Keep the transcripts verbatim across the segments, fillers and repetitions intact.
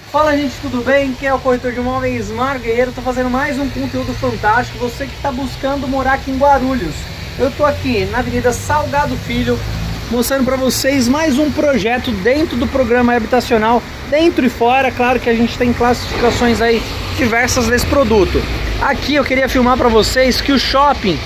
Fala gente, tudo bem? Quem é o corretor de imóveis Mário Guerreiro? Estou fazendo mais um conteúdo fantástico. Você que está buscando morar aqui em Guarulhos, eu estou aqui na Avenida Salgado Filho, mostrando para vocês mais um projeto dentro do programa habitacional, dentro e fora. Claro que a gente tem classificações aí diversas desse produto. Aqui eu queria filmar para vocês que o shopping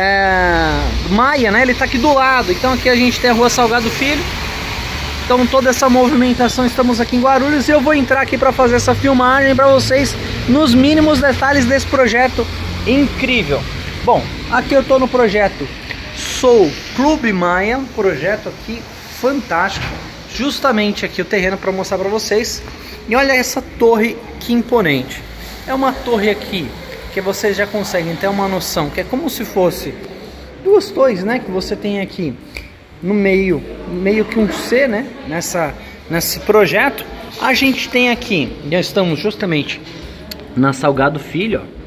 é, Maia, né? Ele está aqui do lado. Então aqui a gente tem a Rua Salgado Filho. Então toda essa movimentação, estamos aqui em Guarulhos e eu vou entrar aqui para fazer essa filmagem para vocês nos mínimos detalhes desse projeto incrível. Bom, aqui eu estou no projeto Sou Clube Maia, um projeto aqui fantástico. Justamente aqui o terreno para mostrar para vocês. E olha essa torre que imponente. É uma torre aqui que vocês já conseguem ter uma noção que é como se fosse duas torres, né? Que você tem aqui no meio, meio que um C, né? Nessa, nesse projeto. A gente tem aqui, já estamos justamente na Salgado Filho, ó,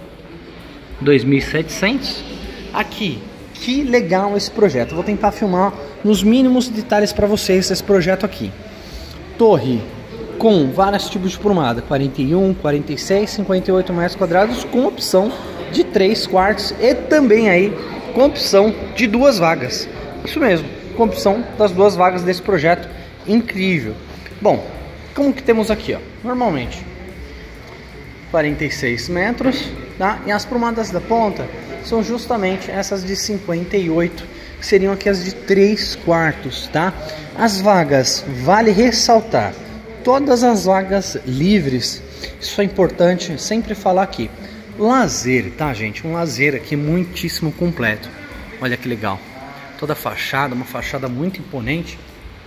dois mil e setecentos. Aqui, que legal esse projeto. Eu vou tentar filmar nos mínimos detalhes para vocês esse projeto aqui. Torre com vários tipos de prumada, quarenta e um, quarenta e seis, cinquenta e oito metros quadrados, com opção de três quartos e também aí com opção de duas vagas. Isso mesmo, com opção das duas vagas desse projeto incrível. Bom, como que temos aqui, ó, normalmente quarenta e seis metros, tá? E as prumadas da ponta são justamente essas de cinquenta e oito, que seriam aqui as de três quartos, tá? As vagas, vale ressaltar, todas as vagas livres. Isso é importante sempre falar aqui. Lazer, tá, gente? Um lazer aqui muitíssimo completo. Olha que legal. Toda a fachada, uma fachada muito imponente.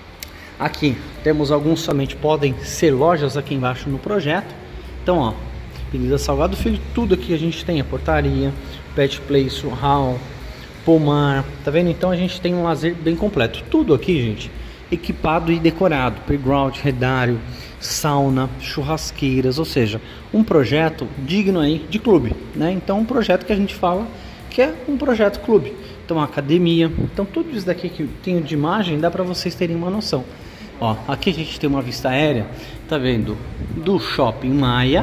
Aqui temos alguns somente podem ser lojas aqui embaixo no projeto. Então, ó, Avenida Salgado Filho, tudo aqui a gente tem a portaria, pet place, hall, pomar, tá vendo? Então a gente tem um lazer bem completo. Tudo aqui, gente, equipado e decorado, playground, redário, sauna, churrasqueiras, ou seja, um projeto digno aí de clube, né? Então um projeto que a gente fala que é um projeto clube. Então academia, então tudo isso daqui que tenho de imagem dá para vocês terem uma noção. Ó, aqui a gente tem uma vista aérea, tá vendo, do Shopping Maia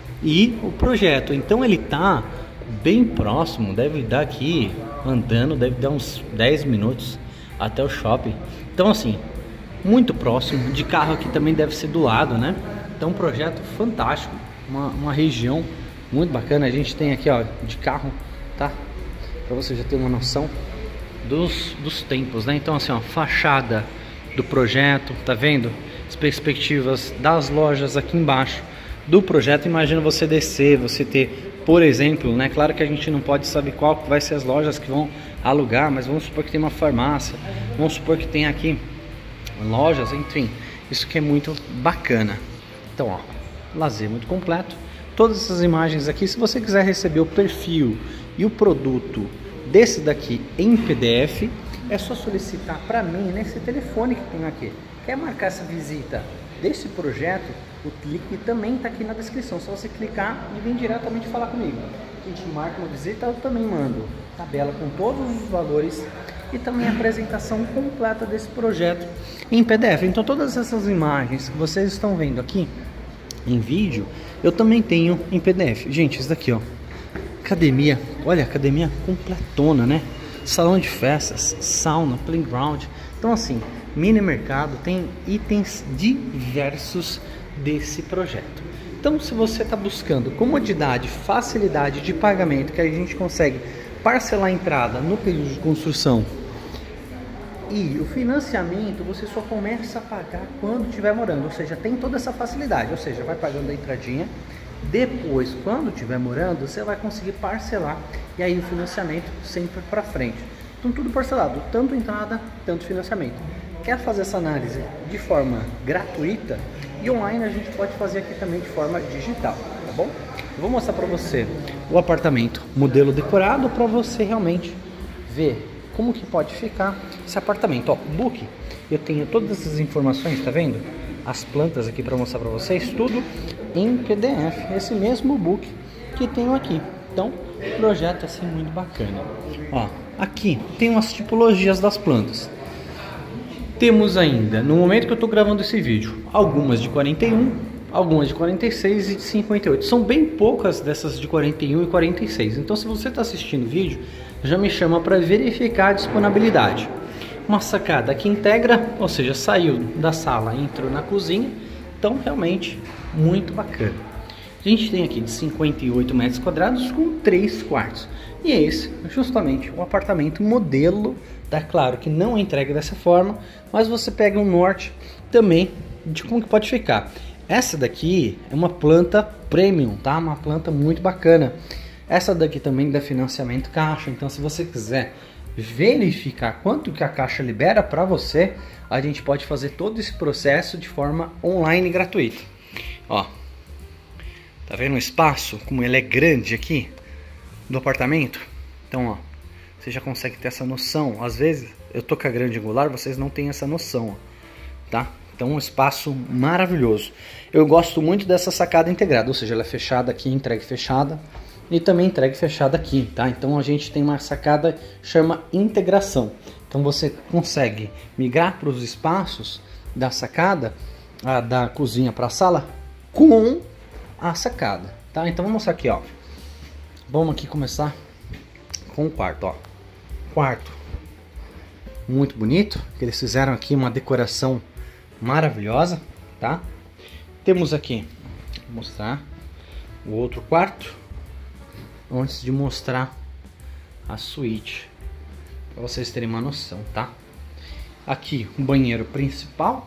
e o projeto. Então ele tá bem próximo, deve dar aqui andando, deve dar uns dez minutos até o shopping. Então assim, muito próximo, de carro aqui também deve ser do lado, né? Então um projeto fantástico, uma, uma região muito bacana. A gente tem aqui, ó, de carro, tá? Para você já ter uma noção dos, dos tempos, né? Então assim, ó, fachada do projeto, tá vendo? As perspectivas das lojas aqui embaixo do projeto. Imagina você descer, você ter, por exemplo, né? Claro que a gente não pode saber qual vai ser as lojas que vão alugar, mas vamos supor que tem uma farmácia, vamos supor que tem aqui lojas, enfim, isso que é muito bacana. Então, ó, lazer muito completo. Todas essas imagens aqui, se você quiser receber o perfil e o produto desse daqui em P D F, é só solicitar para mim nesse telefone que tem aqui. Quer marcar essa visita desse projeto? O link também está aqui na descrição. Só você clicar e vir diretamente falar comigo. A gente marca uma visita, eu também mando tabela com todos os valores e também a apresentação completa desse projeto em P D F. Então todas essas imagens que vocês estão vendo aqui em vídeo, eu também tenho em P D F. Gente, isso daqui, ó, academia, olha, academia completona, né? Salão de festas, sauna, playground. Então assim, mini mercado, tem itens diversos desse projeto. Então se você está buscando comodidade, facilidade de pagamento, que a gente consegue parcelar a entrada no período de construção, e o financiamento você só começa a pagar quando estiver morando, ou seja, tem toda essa facilidade, ou seja, vai pagando a entradinha, depois quando estiver morando você vai conseguir parcelar e aí o financiamento sempre para frente. Então tudo parcelado, tanto entrada, tanto financiamento. Quer fazer essa análise de forma gratuita e online, a gente pode fazer aqui também de forma digital, tá bom? Eu vou mostrar para você o apartamento modelo decorado para você realmente ver como que pode ficar esse apartamento. Ó, o book, eu tenho todas essas informações, tá vendo? As plantas aqui para mostrar para vocês, tudo em P D F, esse mesmo book que tenho aqui. Então, projeto assim muito bacana. Ó, aqui tem umas tipologias das plantas. Temos ainda, no momento que eu estou gravando esse vídeo, algumas de quarenta e um, algumas de quarenta e seis e de cinquenta e oito. São bem poucas dessas de quarenta e um e quarenta e seis. Então, se você está assistindo o vídeo, já me chama para verificar a disponibilidade. Uma sacada que integra, ou seja, saiu da sala, entrou na cozinha. Então, realmente, muito bacana. A gente tem aqui de cinquenta e oito metros quadrados com três quartos. E esse é justamente o apartamento modelo. Tá claro que não é entregue dessa forma, mas você pega um norte também de como que pode ficar. Essa daqui é uma planta premium, tá? Uma planta muito bacana. Essa daqui também dá financiamento caixa, então se você quiser verificar quanto que a caixa libera para você, a gente pode fazer todo esse processo de forma online gratuita. Ó, tá vendo o espaço, como ele é grande aqui do apartamento? Então, ó, você já consegue ter essa noção. Às vezes eu tô com a grande angular, vocês não têm essa noção, ó, tá? Então, um espaço maravilhoso. Eu gosto muito dessa sacada integrada, ou seja, ela é fechada aqui, entregue fechada, e também entregue fechada aqui, tá? Então, a gente tem uma sacada que chama integração. Então, você consegue migrar para os espaços da sacada, a, da cozinha para a sala, com a sacada, tá? Então, vamos mostrar aqui, ó. Vamos aqui começar com o quarto, ó. Quarto muito bonito, que eles fizeram aqui uma decoração maravilhosa, tá? Temos aqui, vou mostrar o outro quarto antes de mostrar a suíte, para vocês terem uma noção, tá? Aqui o banheiro principal,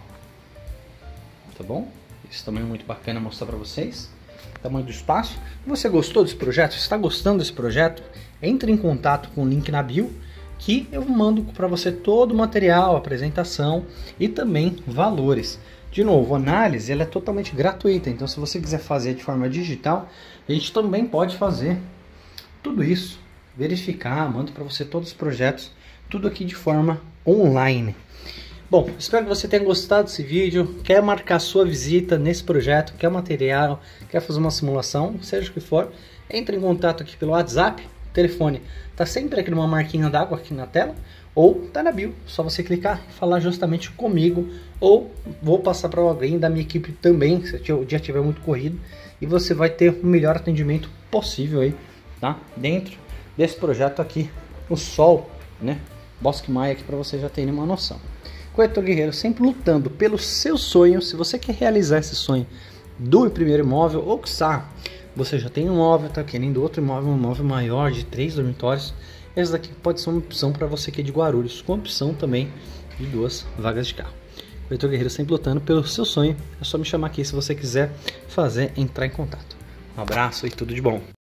tá bom? Isso também é muito bacana mostrar para vocês. Tamanho do espaço. Você gostou desse projeto? Está gostando desse projeto? Entre em contato com o link na bio, que eu mando para você todo o material, apresentação e também valores. De novo, a análise ela é totalmente gratuita, então se você quiser fazer de forma digital, a gente também pode fazer tudo isso, verificar, mando para você todos os projetos, tudo aqui de forma online. Bom, espero que você tenha gostado desse vídeo, quer marcar sua visita nesse projeto, quer material, quer fazer uma simulação, seja o que for, entre em contato aqui pelo WhatsApp, o telefone tá sempre aqui numa marquinha d'água aqui na tela, ou tá na bio, só você clicar e falar justamente comigo, ou vou passar para alguém da minha equipe também, se o dia estiver muito corrido, e você vai ter o melhor atendimento possível aí, tá? Dentro desse projeto aqui, o Sol, né? Bosque Maia aqui para vocês já terem uma noção. Corretor Guerreiro sempre lutando pelo seu sonho. Se você quer realizar esse sonho do primeiro imóvel, ou que está, você já tem um imóvel, está querendo outro imóvel, um imóvel maior de três dormitórios, esse daqui pode ser uma opção para você que é de Guarulhos, com opção também de duas vagas de carro. Corretor Guerreiro sempre lutando pelo seu sonho. É só me chamar aqui se você quiser fazer, entrar em contato. Um abraço e tudo de bom.